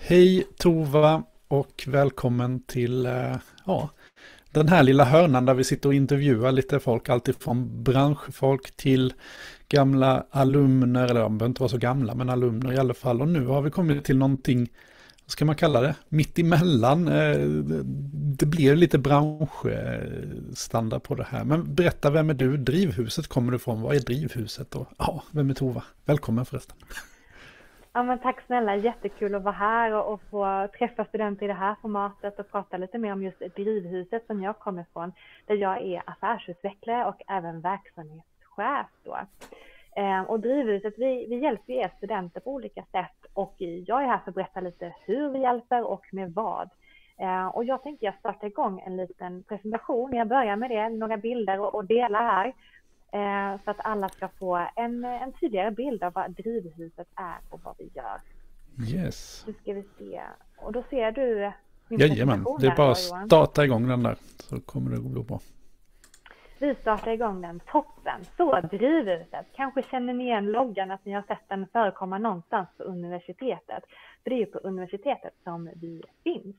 Hej Tova och välkommen till den här lilla hörnan där vi sitter och intervjuar lite folk, alltifrån branschfolk till gamla alumner, eller de behöver inte vara så gamla, men alumner i alla fall. Och nu har vi kommit till någonting, vad ska man kalla det, mitt emellan. Det blir lite branschstandard på det här. Men berätta, vem är du? Drivhuset kommer du ifrån. Vad är Drivhuset? Och vem är Tova? Välkommen förresten. Ja, men tack snälla, jättekul att vara här och få träffa studenter i det här formatet och prata lite mer om just Drivhuset som jag kommer ifrån, där jag är affärsutvecklare och även verksamhetschef då. Och Drivhuset, vi hjälper er studenter på olika sätt, och jag är här för att berätta lite hur vi hjälper och med vad. Och jag tänker jag startar igång en liten presentation. Jag börjar med det, några bilder och delar här. Så att alla ska få en tydligare bild av vad Drivhuset är och vad vi gör. Yes. Nu ska vi se. Och då ser du min Jajamän, presentation. det är bara att starta igång den där, så kommer det att gå bra. Vi startar igång den, toppen. Så Drivhuset, kanske känner ni igen loggan, att ni har sett den förekomma någonstans på universitetet. För det är ju på universitetet som vi finns.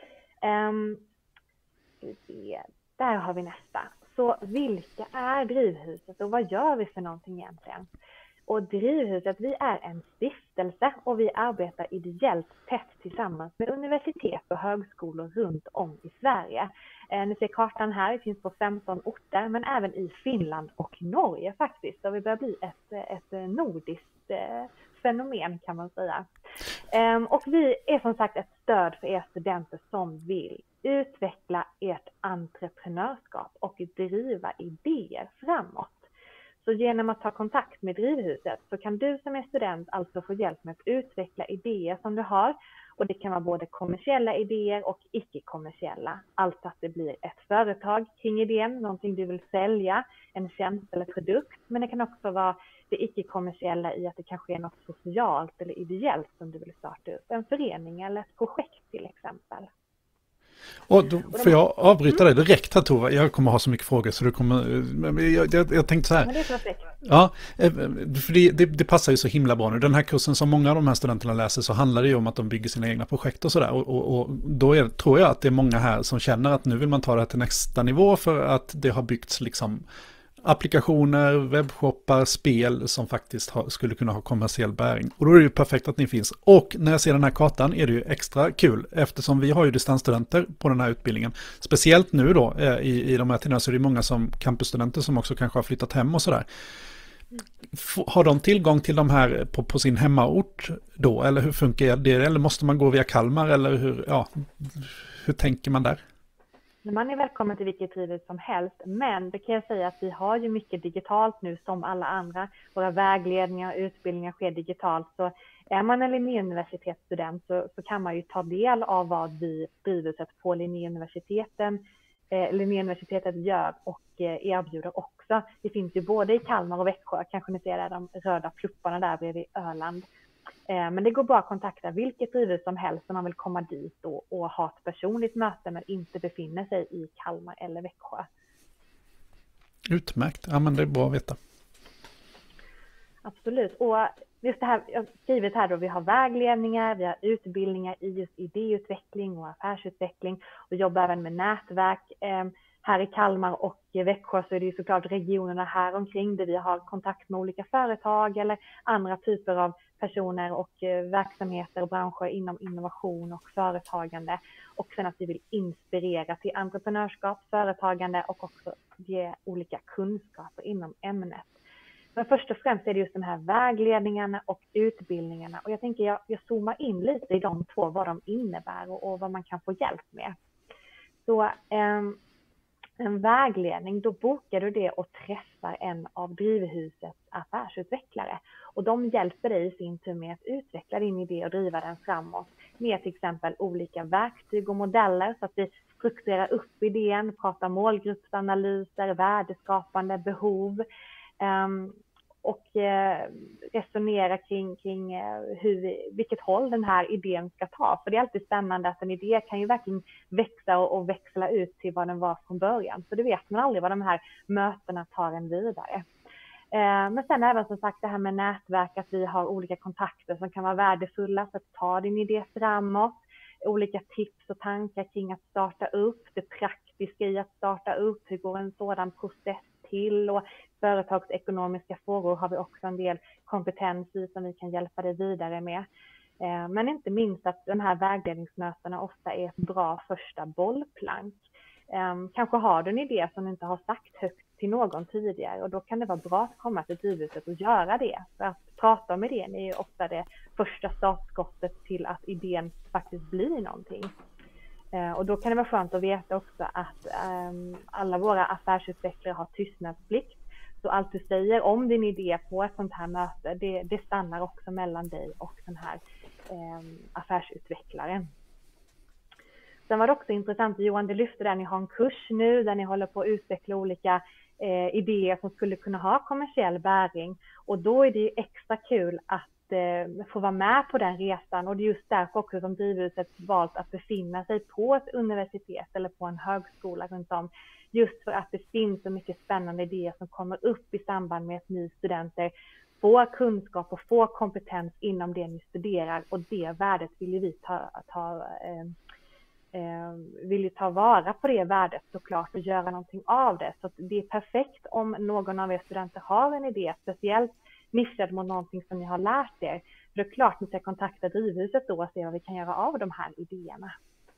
Där har vi nästa. Så vilka är Drivhuset och vad gör vi för någonting egentligen? Och Drivhuset, vi är en stiftelse och vi arbetar ideellt tätt tillsammans med universitet och högskolor runt om i Sverige. Ni ser kartan här, det finns på 15 orter, men även i Finland och Norge faktiskt. Så vi börjar bli ett nordiskt fenomen, kan man säga. Och vi är som sagt ett stöd för er studenter som vill utveckla ert entreprenörskap och driva idéer framåt. Så genom att ta kontakt med Drivhuset så kan du som är student alltså få hjälp med att utveckla idéer som du har. Och det kan vara både kommersiella idéer och icke-kommersiella. Alltså att det blir ett företag kring idén, någonting du vill sälja, en tjänst eller produkt. Men det kan också vara det icke-kommersiella i att det kanske är något socialt eller ideellt som du vill starta upp. En förening eller ett projekt till exempel. Och då får jag avbryta dig direkt här, Tova. Jag kommer ha så mycket frågor så du kommer... Jag tänkte så här. Men det är perfekt. Ja, för det passar ju så himla bra nu. Den här kursen som många av de här studenterna läser, så handlar det ju om att de bygger sina egna projekt och sådär. Och då tror jag att det är många här som känner att nu vill man ta det här till nästa nivå, för att det har byggts liksom applikationer, webbshoppar, spel som faktiskt skulle kunna ha kommersiell bäring. Och då är det ju perfekt att ni finns. Och när jag ser den här kartan är det ju extra kul, eftersom vi har ju distansstudenter på den här utbildningen. Speciellt nu då i de här tiderna, så är det många som campusstudenter som också kanske har flyttat hem och sådär. Har de tillgång till de här på sin hemmaort då? Eller hur funkar det? Eller måste man gå via Kalmar? Eller hur tänker man där? Man är välkommen till vilket Drivhus som helst, men det kan jag säga att vi har ju mycket digitalt nu som alla andra. Våra vägledningar och utbildningar sker digitalt, så är man en Linnéuniversitetsstudent så kan man ju ta del av vad vi Drivhuset på Linnéuniversitetet gör och erbjuder också. Det finns ju både i Kalmar och Växjö, kanske ni ser där de röda plupparna där bredvid Öland. Men det går bra att kontakta vilket Drivhus som helst om man vill komma dit och ha ett personligt möte men inte befinner sig i Kalmar eller Växjö. Utmärkt, ja men det är bra att veta. Absolut, och just det här, jag har skrivit här då, vi har vägledningar, vi har utbildningar i just idéutveckling och affärsutveckling och jobbar även med nätverk. Här i Kalmar och Växjö så är det ju såklart regionerna här omkring där vi har kontakt med olika företag eller andra typer av personer och verksamheter och branscher inom innovation och företagande. Och sen att vi vill inspirera till entreprenörskap, företagande och också ge olika kunskaper inom ämnet. Men först och främst är det just de här vägledningarna och utbildningarna. Och jag tänker jag zoomar in lite i de två, vad de innebär och vad man kan få hjälp med. Så en vägledning, då bokar du det och träffar en av Drivhusets affärsutvecklare. Och de hjälper dig i sin tur med att utveckla din idé och driva den framåt. Med till exempel olika verktyg och modeller så att vi strukturerar upp idén, pratar målgruppsanalyser, värdeskapande, behov. Och resonera kring vilket håll den här idén ska ta. För det är alltid spännande att en idé kan ju verkligen växa och växla ut till vad den var från början. Så det vet man aldrig vad de här mötena tar en vidare. Men sen även som sagt det här med nätverk, att vi har olika kontakter som kan vara värdefulla för att ta din idé framåt. Olika tips och tankar kring att starta upp, det praktiska i att starta upp, hur går en sådan process till, och företagsekonomiska frågor har vi också en del kompetens i som vi kan hjälpa dig vidare med. Men inte minst att de här vägledningsmötena ofta är ett bra första bollplank. Kanske har du en idé som du inte har sagt högt till någon tidigare, och då kan det vara bra att komma till Drivhuset och göra det. För att prata om idén är ju ofta det första startskottet till att idén faktiskt blir någonting. Och då kan det vara skönt att veta också att alla våra affärsutvecklare har tystnadsplikt. Så allt du säger om din idé på ett sånt här möte, det stannar också mellan dig och den här affärsutvecklaren. Sen var det också intressant, Johan, du lyfte där ni har en kurs nu där ni håller på att utveckla olika idéer som skulle kunna ha kommersiell bäring. Och då är det ju extra kul att få vara med på den resan, och det är just därför också som Drivhuset valt att befinna sig på ett universitet eller på en högskola runt om. Just för att det finns så mycket spännande idéer som kommer upp i samband med att ni studenter får kunskap och får kompetens inom det ni studerar, och det värdet vill ju vi vill ju ta vara på det värdet såklart och göra någonting av det. Så det är perfekt om någon av er studenter har en idé, speciellt nischad mot någonting som ni har lärt er. För det är klart ni ska kontakta Drivhuset då och se vad vi kan göra av de här idéerna.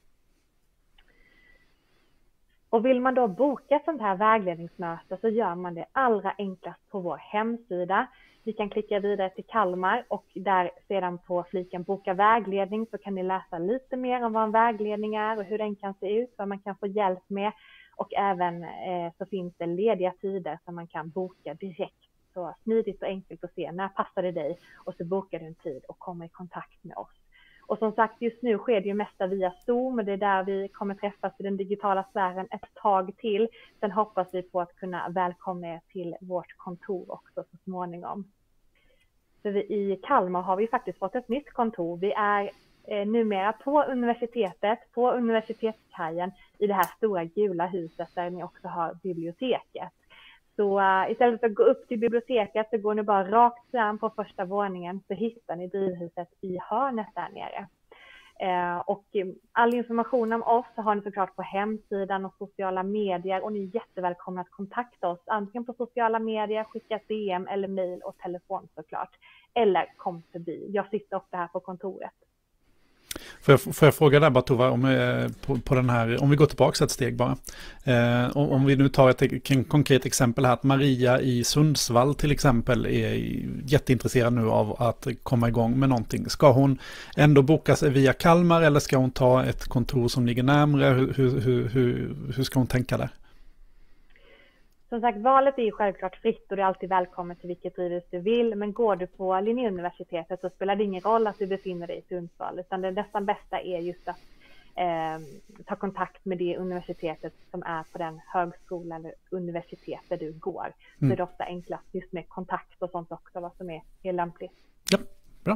Och vill man då boka sånt här vägledningsmöte så gör man det allra enklast på vår hemsida. Vi kan klicka vidare till Kalmar, och där sedan på fliken boka vägledning så kan ni läsa lite mer om vad en vägledning är och hur den kan se ut, vad man kan få hjälp med. Och även så finns det lediga tider som man kan boka direkt. Så smidigt och enkelt att se när passar det dig, och så bokar du en tid och kommer i kontakt med oss. Och som sagt, just nu sker det ju mesta via Zoom, och det är där vi kommer träffas i den digitala sfären ett tag till. Sen hoppas vi på att kunna välkomna er till vårt kontor också så småningom. För i Kalmar har vi faktiskt fått ett nytt kontor. Vi är numera på universitetet, på universitetskajen, i det här stora gula huset där ni också har biblioteket. Så istället för att gå upp till biblioteket så går ni bara rakt fram på första våningen, så hittar ni Drivhuset i hörnet där nere. Och all information om oss har ni såklart på hemsidan och sociala medier, och ni är jättevälkomna att kontakta oss antingen på sociala medier, skicka ett DM eller mejl och telefon såklart. Eller kom förbi. Jag sitter ofta här på kontoret. Får jag fråga där bara, Tova, på den här, om vi går tillbaka ett steg bara. Om vi nu tar ett konkret exempel här, att Maria i Sundsvall till exempel är jätteintresserad nu av att komma igång med någonting. Ska hon ändå boka sig via Kalmar, eller ska hon ta ett kontor som ligger närmare? Hur ska hon tänka där? Som sagt, valet är ju självklart fritt och du är alltid välkommen till vilket drivhus du vill. Men går du på Linnéuniversitetet så spelar det ingen roll att du befinner dig i Sundsvall. Utan det nästan bästa är just att ta kontakt med det universitetet som är på den högskola eller universitet där du går. Så är det ofta enklast just med kontakt och sånt också, vad som är lämpligt. Ja, bra.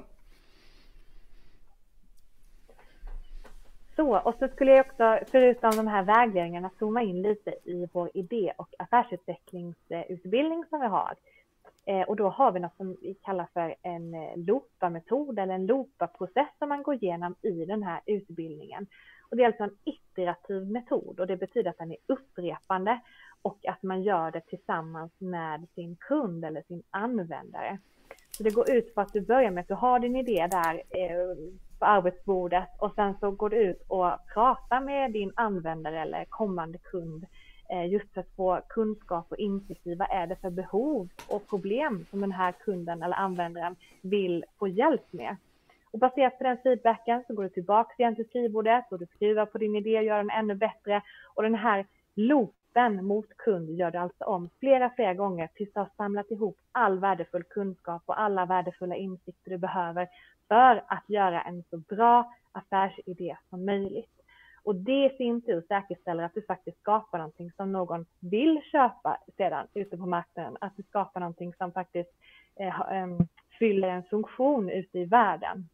Så, och så skulle jag också, förutom de här vägledningarna, zooma in lite i vår idé- och affärsutvecklingsutbildning som vi har. Och då har vi något som vi kallar för en LOPA-metod eller en LOPA-process som man går igenom i den här utbildningen. Och det är alltså en iterativ metod, och det betyder att den är upprepande och att man gör det tillsammans med sin kund eller sin användare. Så det går ut på att du börjar med att du har din idé där på arbetsbordet, och sen så går du ut och pratar med din användare eller kommande kund just för att få kunskap och insikt i vad är det för behov och problem som den här kunden eller användaren vill få hjälp med. Och baserat på den feedbacken så går du tillbaka igen till skrivbordet och du skruvar på din idé och gör den ännu bättre. Och den här loopen mot kund gör du alltså om flera gånger tills du har samlat ihop all värdefull kunskap och alla värdefulla insikter du behöver för att göra en så bra affärsidé som möjligt. Och det i sin tur säkerställer att du faktiskt skapar någonting som någon vill köpa sedan ute på marknaden. Att du skapar någonting som faktiskt fyller en funktion ute i världen.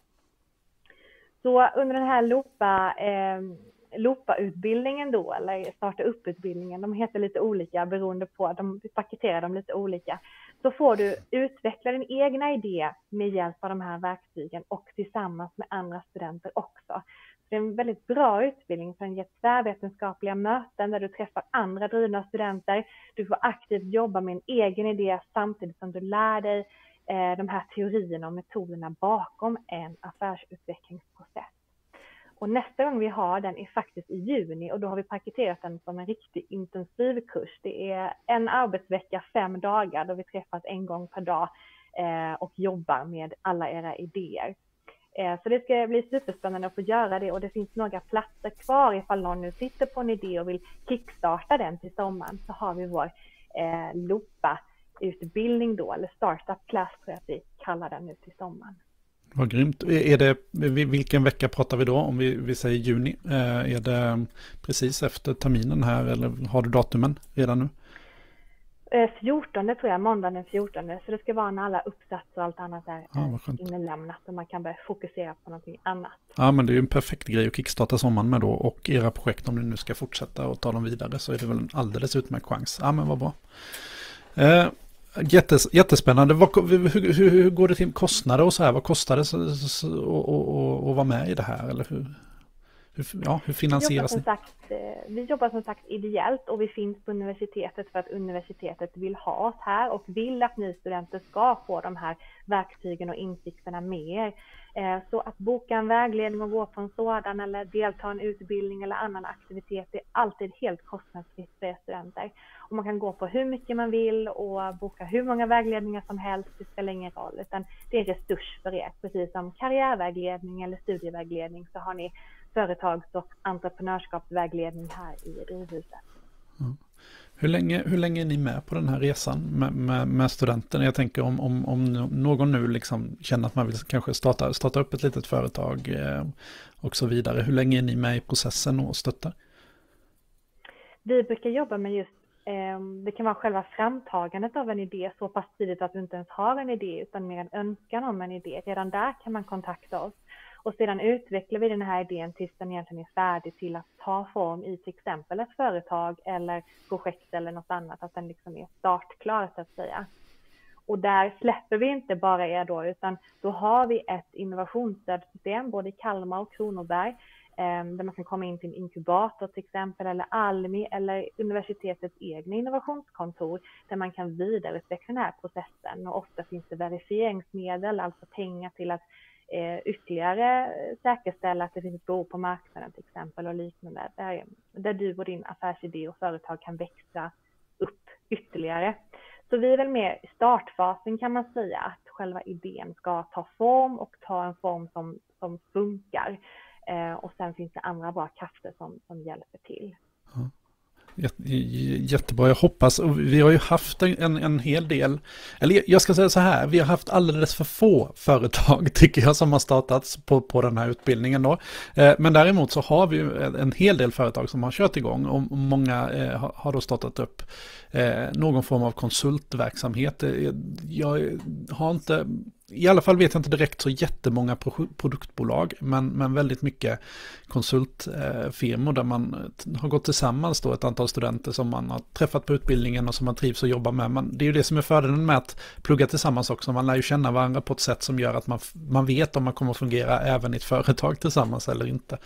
Så under den här LOPA-utbildningen då, eller starta upp-utbildningen, de heter lite olika beroende på, vi paketerar dem lite olika. så får du utveckla din egna idé med hjälp av de här verktygen och tillsammans med andra studenter också. Det är en väldigt bra utbildning för att ge tvärvetenskapliga möten där du träffar andra drivna studenter. Du får aktivt jobba med en egen idé samtidigt som du lär dig de här teorierna och metoderna bakom en affärsutvecklingsprocess. Och nästa gång vi har den är faktiskt i juni och då har vi paketerat den som en riktigt intensiv kurs. Det är en arbetsvecka, 5 dagar då vi träffas en gång per dag och jobbar med alla era idéer. Så det ska bli superspännande att få göra det och det finns några platser kvar ifall någon nu sitter på en idé och vill kickstarta den till sommaren, så har vi vår LOPA-utbildning då, eller Startup Class tror jag att vi kallar den nu till sommaren. Vad grymt. Är det, vilken vecka pratar vi då om vi säger juni? Är det precis efter terminen här eller har du datumen redan nu? 14 tror jag, måndag den 14. Så det ska vara när alla uppsats och allt annat är inlämnat och man kan börja fokusera på någonting annat. Ja, men det är ju en perfekt grej att kickstarta sommaren med då, och era projekt, om ni nu ska fortsätta och ta dem vidare, så är det väl en alldeles utmärkt chans. Ja, men vad bra. Jättespännande. Hur går det till kostnader och så här? Vad kostar det att vara med i det här? Eller hur finansieras ni? Vi jobbar som sagt ideellt och vi finns på universitetet för att universitetet vill ha oss här och vill att ni studenter ska få de här verktygen och insikterna med er. Så att boka en vägledning och gå på en sådan eller delta i en utbildning eller annan aktivitet är alltid helt kostnadsfritt för studenter. Och man kan gå på hur mycket man vill och boka hur många vägledningar som helst, det spelar ingen roll, utan det är resurs för er. Precis som karriärvägledning eller studievägledning så har ni företags- och entreprenörskapsvägledning här i Drivhuset. Ja. Hur länge är ni med på den här resan med studenterna? Jag tänker om någon nu liksom känner att man vill kanske starta upp ett litet företag och så vidare. Hur länge är ni med i processen och stöttar? Vi brukar jobba med just, det kan vara själva framtagandet av en idé så pass tidigt att du inte ens har en idé utan mer en önskan om en idé. Redan där kan man kontakta oss. Och sedan utvecklar vi den här idén tills den egentligen är färdig till att ta form i till exempel ett företag eller projekt eller något annat. Att den liksom är startklar så att säga. Och där släpper vi inte bara er då utan då har vi ett innovationsstödsystem både i Kalmar och Kronoberg. Där man kan komma in till en inkubator till exempel eller Almi eller universitetets egna innovationskontor där man kan vidareutveckla den här processen. Och ofta finns det verifieringsmedel, alltså pengar till att ytterligare säkerställa att det finns ett behov på marknaden till exempel och liknande där du och din affärsidé och företag kan växa upp ytterligare. Så vi är väl mer i startfasen kan man säga att själva idén ska ta form och ta en form som funkar och sen finns det andra bra krafter som hjälper till. Ja. Jättebra, jag hoppas. Och vi har ju haft en hel del, eller jag ska säga så här, vi har haft alldeles för få företag tycker jag som har startats på den här utbildningen då. Men däremot så har vi ju en hel del företag som har kört igång och många har då startat upp någon form av konsultverksamhet. Jag har inte, i alla fall vet jag inte direkt så jättemånga produktbolag men väldigt mycket konsultfirmor där man har gått tillsammans då ett antal studenter som man har träffat på utbildningen och som man trivs att jobba med. Det är ju det som är fördelen med att plugga tillsammans också. Man lär ju känna varandra på ett sätt som gör att man vet om man kommer att fungera även i ett företag tillsammans eller inte.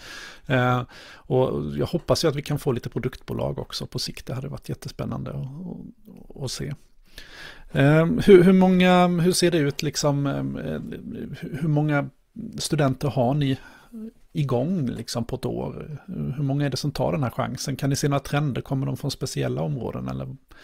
Och jag hoppas ju att vi kan få lite produktbolag också på sikt. Det hade varit jättespännande att se. Hur ser det ut liksom, hur många studenter har ni igång liksom på ett år? Hur många är det som tar den här chansen? Kan ni se några trender? Kommer de från speciella områden eller?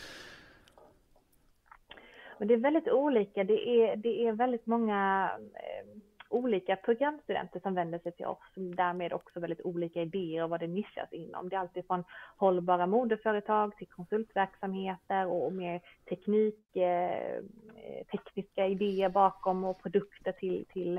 Men det är väldigt olika. Det är väldigt många olika programstudenter som vänder sig till oss. Därmed också väldigt olika idéer och vad det nischas inom. Det är alltid från hållbara modeföretag till konsultverksamheter och mer tekniska idéer bakom och produkter till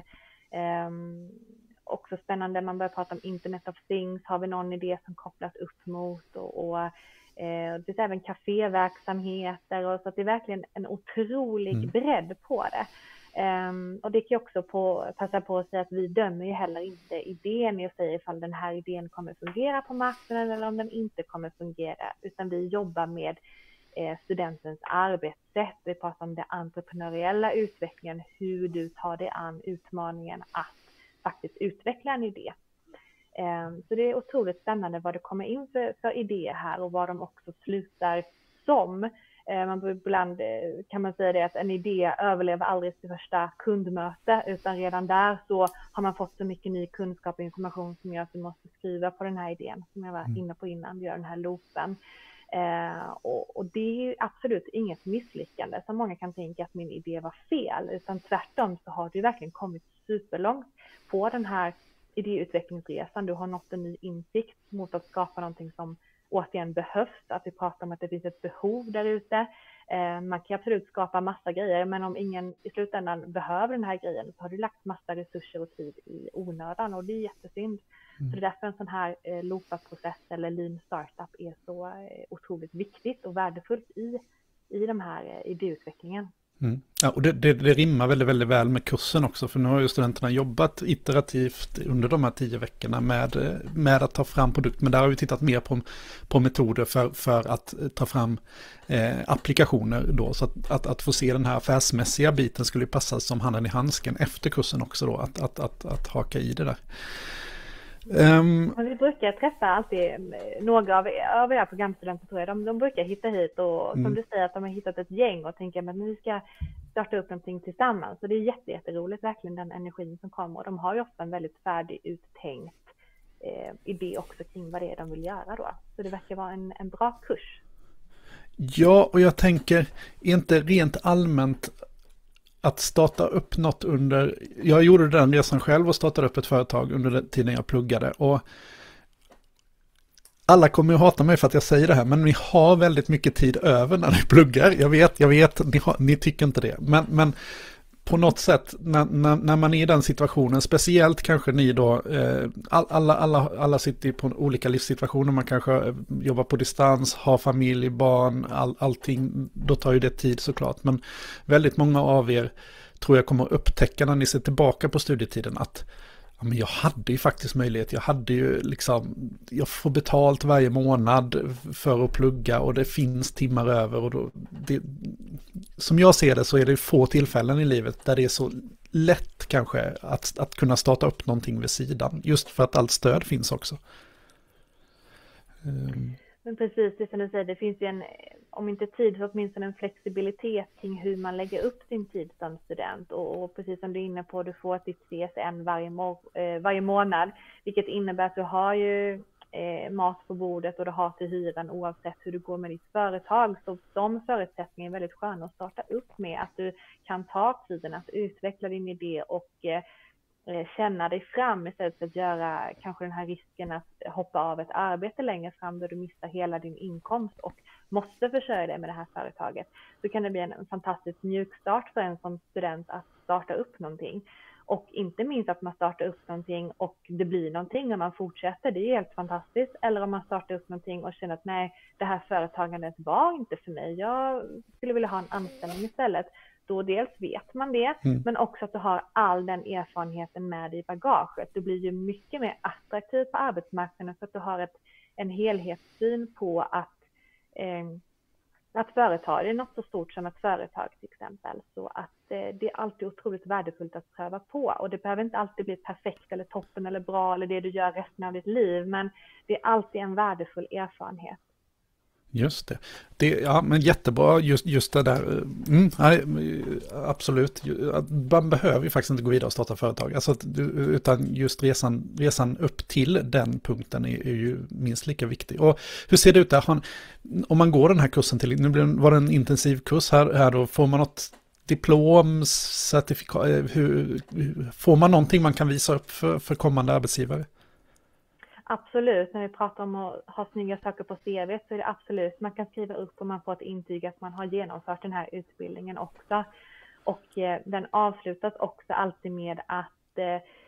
också spännande. Man börjar prata om Internet of Things. Har vi någon idé som kopplas upp mot och det är även kaféverksamheter och så att det är verkligen en otrolig bredd på det. Och det kan jag också passa på att säga att vi dömer ju heller inte idén och säger ifall den här idén kommer fungera på marknaden eller om den inte kommer fungera, utan vi jobbar med studentens arbetssätt, vi pratar om den entreprenöriella utvecklingen, hur du tar dig an utmaningen att faktiskt utveckla en idé. Så det är otroligt spännande vad det kommer in för idéer här och vad de också slutar som. Ibland kan man säga det att en idé överlever aldrig sitt första kundmöte, utan redan där så har man fått så mycket ny kunskap och information som gör att du måste skriva på den här idén som jag var inne på innan, gör den här loopen. Och det är absolut inget misslyckande som många kan tänka att min idé var fel, utan tvärtom så har du verkligen kommit superlångt på den här idéutvecklingsresan. Du har nått en ny insikt mot att skapa någonting som återigen behövs, att vi pratar om att det finns ett behov där ute. Man kan absolut skapa massa grejer, men om ingen i slutändan behöver den här grejen så har du lagt massa resurser och tid i onödan, och det är jättesynd. Så det är därför en sån här LOPA-process eller Lean Startup är så otroligt viktigt och värdefullt i den här idéutvecklingen. Ja, och det rimmar väldigt, väldigt väl med kursen också, för nu har ju studenterna jobbat iterativt under de här 10 veckorna med att ta fram produkt, men där har vi tittat mer på metoder för att ta fram applikationer då, så att få se den här affärsmässiga biten skulle ju passa som handen i handsken efter kursen också då, att haka i det där. Vi brukar träffa alltid några av era programstudenter, tror jag. De brukar hitta hit och som du säger att de har hittat ett gäng och tänker att vi ska starta upp någonting tillsammans. Så det är jätteroligt verkligen, den energin som kommer. Och de har ju ofta en väldigt färdig uttänkt idé också kring vad det är de vill göra då. Så det verkar vara en bra kurs. Ja, och jag tänker inte rent allmänt att starta upp något jag gjorde den resan själv och startade upp ett företag under den tiden jag pluggade, och alla kommer ju hata mig för att jag säger det här, men ni har väldigt mycket tid över när ni pluggar. Jag vet, ni tycker inte det, men på något sätt när man är i den situationen, speciellt kanske ni då, alla sitter på olika livssituationer, man kanske jobbar på distans, har familj, barn, allting, då tar ju det tid såklart, men väldigt många av er tror jag kommer upptäcka när ni ser tillbaka på studietiden att ja, men jag hade ju faktiskt möjlighet, jag får betalt varje månad för att plugga och det finns timmar över, och då, som jag ser det så är det få tillfällen i livet där det är så lätt kanske att kunna starta upp någonting vid sidan, just för att allt stöd finns också. Men precis, det som du säger, det finns ju om inte tid så åtminstone en flexibilitet kring hur man lägger upp sin tid som student. Och precis som du är inne på, du får ditt CSN varje månad, vilket innebär att du har ju mat på bordet och du har till hyran oavsett hur det går med ditt företag. Så de förutsättningarna är väldigt sköna att starta upp med, att du kan ta tiden att utveckla din idé och känna dig fram istället för att göra kanske den här risken att hoppa av ett arbete längre fram där du missar hela din inkomst och måste försörja dig med det här företaget. Så kan det bli en fantastisk mjukstart för en som student att starta upp någonting. Och inte minst att man startar upp någonting och det blir någonting och man fortsätter, det är helt fantastiskt. Eller om man startar upp någonting och känner att nej, det här företagandet var inte för mig, jag skulle vilja ha en anställning istället. Då dels vet man det, men också att du har all den erfarenheten med i bagaget. Du blir ju mycket mer attraktiv på arbetsmarknaden för att du har en helhetssyn på att företag är något så stort som ett företag till exempel. Så att det är alltid otroligt värdefullt att pröva på. Och det behöver inte alltid bli perfekt eller toppen eller bra eller det du gör resten av ditt liv. Men det är alltid en värdefull erfarenhet. Just det. Ja, men jättebra just det där. Absolut. Man behöver ju faktiskt inte gå vidare och starta företag. Alltså, utan just resan upp till den punkten är ju minst lika viktig. Och hur ser det ut där? Om man går den här kursen till, nu var det en intensiv kurs här då, får man något diplom, certifikat, får man någonting man kan visa upp för kommande arbetsgivare? Absolut, när vi pratar om att ha snygga saker på CV så är det absolut, man kan skriva upp och man får ett intyg att man har genomfört den här utbildningen också. Och den avslutas också alltid med att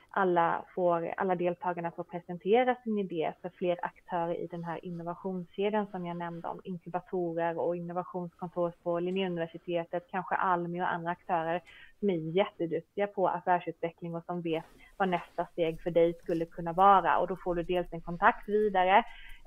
alla deltagarna får presentera sin idé för fler aktörer i den här innovationskedjan som jag nämnde om, inkubatorer och innovationskontor på Linnéuniversitetet, kanske Almi och andra aktörer som är jätteduktiga på affärsutveckling och som vet vad nästa steg för dig skulle kunna vara. Och då får du dels en kontakt vidare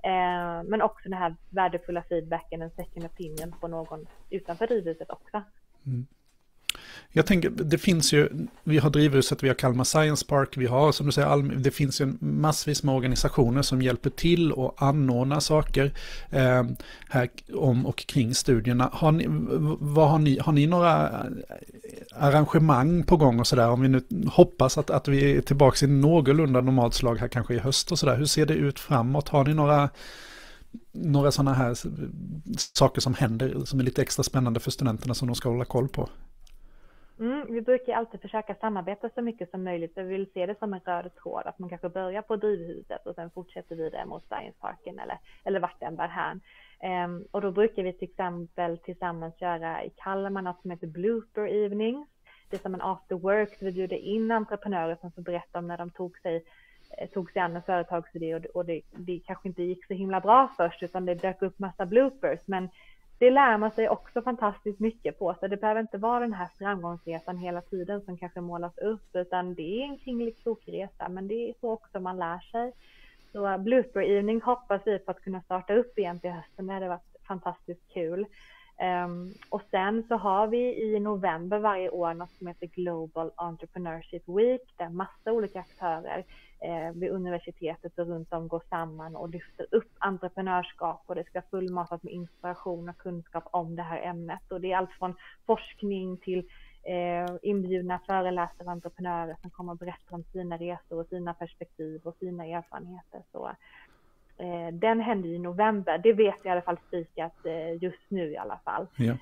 Men också den här värdefulla feedbacken, en second opinion på någon utanför drivhuset också. Mm. Jag tänker, det finns ju, vi har drivhuset, vi har Kalmar Science Park, vi har som du säger, det finns ju massvis med organisationer som hjälper till och anordnar saker här om och kring studierna. Har ni några arrangemang på gång och sådär, om vi nu hoppas att vi är tillbaka i någorlunda normalt slag här kanske i höst och sådär. Hur ser det ut framåt? Har ni några sådana här saker som händer som är lite extra spännande för studenterna som de ska hålla koll på? Vi brukar alltid försöka samarbeta så mycket som möjligt. Vi vill se det som en röd tråd, att man kanske börjar på drivhuset och sen fortsätter vidare mot Science Parken eller vart den bär här. Och då brukar vi till exempel tillsammans göra i Kalmar något som heter Blooper Evenings. Det är som en after work, så vi bjuder in entreprenörer som får berätta om när de tog sig an en företagsidé och det kanske inte gick så himla bra först, utan det dök upp massa bloopers, men det lär man sig också fantastiskt mycket på, så det behöver inte vara den här framgångsresan hela tiden som kanske målas upp, utan det är en kringlig krokig resa, men det är så också man lär sig. Så Blooper Evening hoppas vi på att kunna starta upp igen till hösten. Det hade varit fantastiskt kul. Och sen så har vi i november varje år något som heter Global Entrepreneurship Week, där massa olika aktörer vid universitetet och runt om går samman och lyfter upp entreprenörskap, och det ska fullmatas med inspiration och kunskap om det här ämnet. Och det är allt från forskning till inbjudna föreläsare och entreprenörer som kommer att berätta om sina resor och sina perspektiv och sina erfarenheter. Så den händer i november. Det vet jag i alla fall spikat just nu i alla fall. Ja.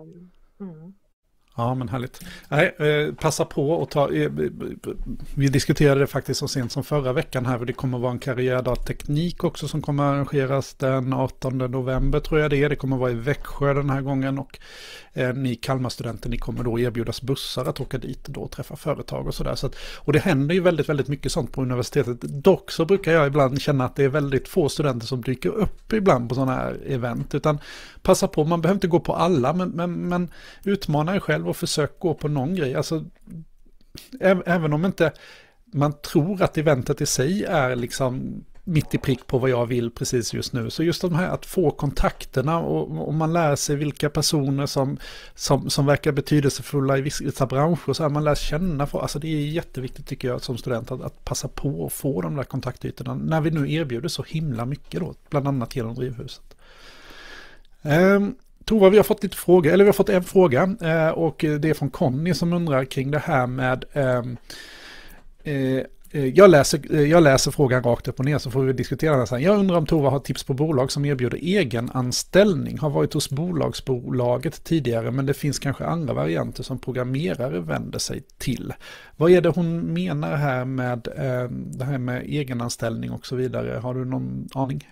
Ja, men härligt. Nej, passa på och vi diskuterade det faktiskt så sent som förra veckan här, och det kommer att vara en karriärdag teknik också som kommer att arrangeras den 18 november tror jag det är. Det kommer att vara i Växjö den här gången, och ni Kalmarstudenter, ni kommer då erbjudas bussar att åka dit då och träffa företag och sådär. Och det händer ju väldigt, väldigt mycket sånt på universitetet. Dock så brukar jag ibland känna att det är väldigt få studenter som dyker upp ibland på sådana här event, utan passa på, man behöver inte gå på alla, men utmana er själv och försök gå på någon grej. Alltså, även om inte man tror att eventet i sig är liksom mitt i prick på vad jag vill precis just nu, så just de här att få kontakterna och man lär sig vilka personer som verkar betydelsefulla i vissa branscher, så här man lär känna för, alltså det är jätteviktigt tycker jag som student att passa på att få de där kontaktytorna när vi nu erbjuder så himla mycket då, bland annat genom drivhuset. Tova, vi har fått lite frågor, eller vi har fått en fråga och det är från Conny som undrar kring det här med jag läser frågan rakt upp och ner så får vi diskutera den sen. Jag undrar om Tova har tips på bolag som erbjuder egenanställning. Har varit hos bolaget tidigare, men det finns kanske andra varianter som programmerare vänder sig till. Vad är det hon menar här med det här med egenanställning och så vidare? Har du någon aning?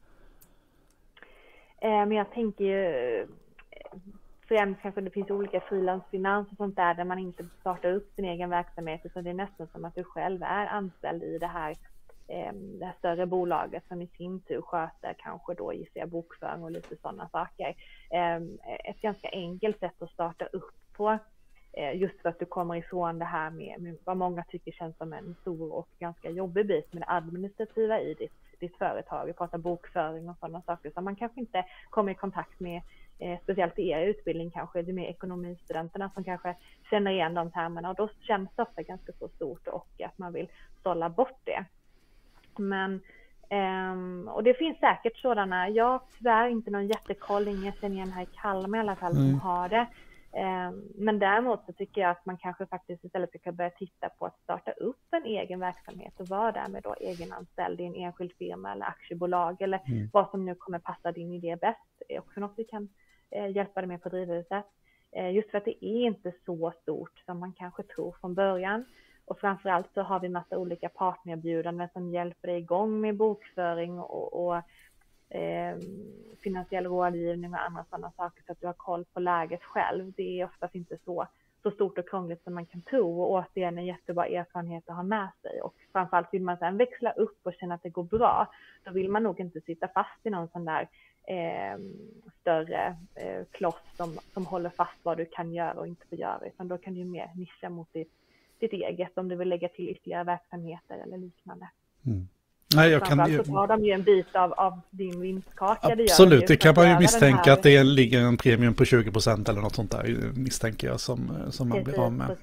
Men jag tänker ju främst kanske det finns olika frilansfinans och sånt där man inte startar upp sin egen verksamhet, utan det är nästan som att du själv är anställd i det här större bolaget som i sin tur sköter kanske då gissar bokföring och lite sådana saker. Ett ganska enkelt sätt att starta upp på, just för att du kommer ifrån det här med vad många tycker känns som en stor och ganska jobbig bit med det administrativa i ditt företag. Vi pratar bokföring och sådana saker som man kanske inte kommer i kontakt med, speciellt i er utbildning kanske, det är mer ekonomistudenterna som kanske känner igen de termerna, och då känns det ofta ganska så stort och att man vill sålla bort det. Men och det finns säkert sådana, jag tyvärr inte någon jättekoll, ingen känner igen här i Kalmar i alla fall som har det. Men däremot så tycker jag att man kanske faktiskt istället ska börja titta på att starta upp en egen verksamhet och vara därmed då egenanställd i en enskild firma eller aktiebolag eller vad som nu kommer passa din idé bäst. Det är också något vi kan hjälpa dig med på drivhuset. Just för att det är inte så stort som man kanske tror från början. Och framförallt så har vi massa olika partnererbjudanden som hjälper dig igång med bokföring och finansiell rådgivning och andra sådana saker, så att du har koll på läget själv. Det är oftast inte så stort och krångligt som man kan tro, och återigen en jättebra erfarenhet att ha med sig. Och framförallt vill man sedan växla upp och känna att det går bra, då vill man nog inte sitta fast i någon sån där större kloss som håller fast vad du kan göra och inte får göra, utan då kan du mer nischa mot ditt eget, om du vill lägga till ytterligare verksamheter eller liknande. Nej, jag kan så tar de ju en bit av din vinstkaka. Absolut, det kan man ju misstänka att det ligger en premium på 20% eller något sånt där, misstänker jag, som man blir av med.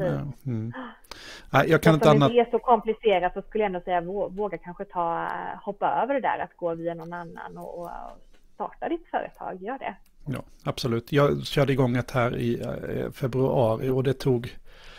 Nej, jag kan inte annat. Om det är så komplicerat så skulle jag ändå säga våga kanske hoppa över det där, att gå via någon annan och starta ditt företag, gör det. Ja, absolut. Jag körde igång ett här i februari och det tog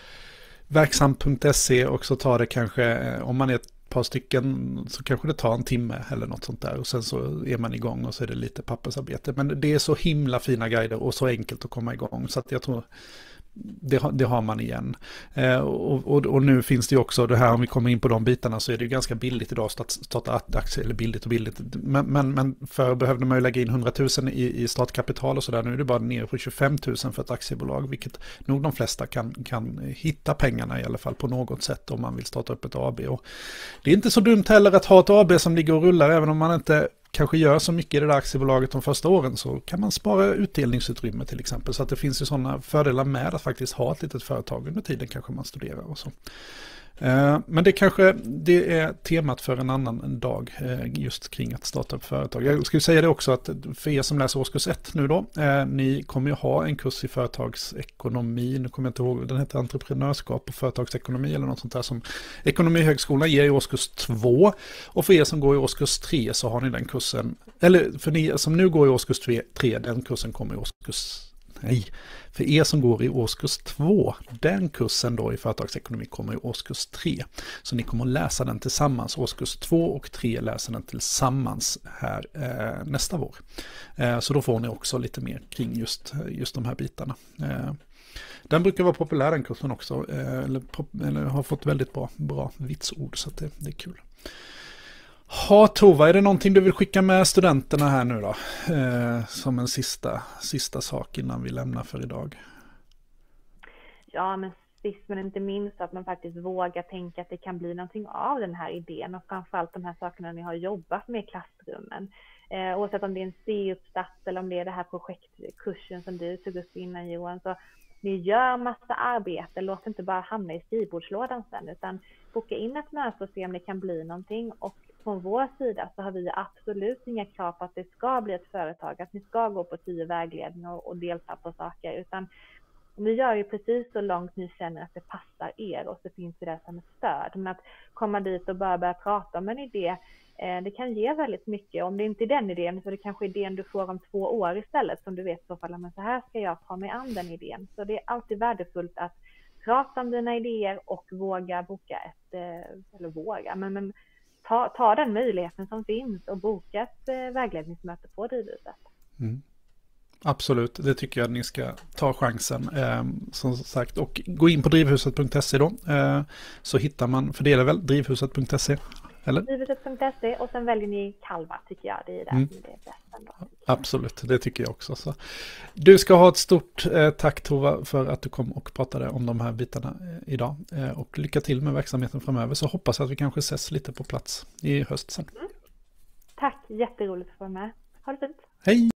verksam.se och så tar det kanske, om man är ett par stycken så kanske det tar en timme eller något sånt där och sen så är man igång och så är det lite pappersarbete. Men det är så himla fina guider och så enkelt att komma igång så att jag tror det har man igen. Och nu finns det ju också det här, om vi kommer in på de bitarna så är det ju ganska billigt idag att starta aktier, eller billigt. Men förr behövde man ju lägga in 100 000 i startkapital och sådär. Nu är det bara nere på 25 000 för ett aktiebolag, vilket nog de flesta kan hitta pengarna i alla fall på något sätt om man vill starta upp ett AB. Och det är inte så dumt heller att ha ett AB som ligger och rullar, även om man inte kanske gör så mycket i det där aktiebolaget de första åren, så kan man spara utdelningsutrymme till exempel. Så att det finns ju sådana fördelar med att faktiskt ha ett litet företag under tiden kanske man studerar och så. Men det är temat för en annan dag, just kring att starta upp företag. Jag skulle säga det också att för er som läser årskurs 1 nu då, ni kommer ju ha en kurs i företagsekonomi, nu kommer jag inte ihåg, den heter entreprenörskap och företagsekonomi eller något sånt där som Ekonomihögskolan ger i årskurs 2, och för er som går i årskurs 3 så har ni den kursen, eller för ni som nu går i årskurs 3, den kursen kommer i för er som går i årskurs 2, den kursen då i företagsekonomi kommer i årskurs 3. Så ni kommer att läsa den tillsammans. Årskurs 2 och 3 läser den tillsammans här nästa vår. Så då får ni också lite mer kring just de här bitarna. Den brukar vara populär, den kursen också. Eller har fått väldigt bra vitsord, så att det är kul. Tova, är det någonting du vill skicka med studenterna här nu då? Som en sista sak innan vi lämnar för idag. Ja, men sist men inte minst att man faktiskt vågar tänka att det kan bli någonting av den här idén, och framförallt de här sakerna ni har jobbat med i klassrummen. Oavsett om det är en C-uppsats eller om det är det här projektkursen som du tog upp innan, Johan, så ni gör massa arbete, låt inte bara hamna i skrivbordslådan sen, utan boka in ett möte och se om det kan bli någonting. Och från vår sida så har vi absolut inga krav på att det ska bli ett företag, att ni ska gå på 10 vägledningar och delta på saker, utan ni gör ju precis så långt ni känner att det passar er, och så finns det där som ett stöd. Men att komma dit och bara börja prata om en idé, det kan ge väldigt mycket. Om det inte är den idén, så det kanske är idén du får om 2 år istället, som du vet så fall, men så här ska jag ta mig an den idén. Så det är alltid värdefullt att prata om dina idéer och våga boka men ta den möjligheten som finns och boka ett vägledningsmöte på Drivhuset. Absolut, det tycker jag att ni ska ta chansen, som sagt, och gå in på drivhuset.se då, så hittar man, för det är väl drivhuset.se, eller? Drivhuset.se, och sen väljer ni Kalmar, tycker jag, det är där som det är bäst ändå. Absolut, det tycker jag också. Så. Du ska ha ett stort tack, Tova, för att du kom och pratade om de här bitarna idag, och lycka till med verksamheten framöver, så hoppas att vi kanske ses lite på plats i höst sen. Tack, jätteroligt att få vara med. Ha det fint. Hej!